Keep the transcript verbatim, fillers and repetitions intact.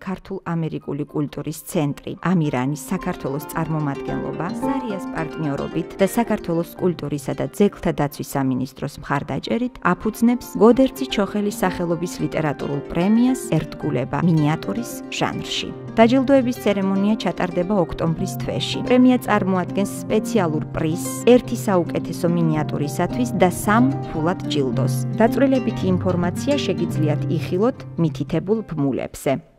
ქართულ-ამერიკული კულტურის ცენტრი, ამირანის საქართველოს წარმომადგენლობა, სარიას პარტნიორობით და საქართველოს კულტურისა და ძეგლთა დაცვის სამინისტროს მხარდაჭერით აფუძნებს გოდერძი ჩოხელის სახელობის ლიტერატურულ პრემიას ერთგულება მინიატურის ჟანრში. დაჯილდოების ცერემონია ჩატარდება ოქტომბრის თვეში. პრემია წარმოადგენს სპეციალურ პრიზს ერთი საუკეთესო მინიატურისათვის და სამ ფულად ჯილდოს. დაწვრილებითი ინფორმაცია შეგიძლიათ იხილოთ მითითებულ ბმულებზე.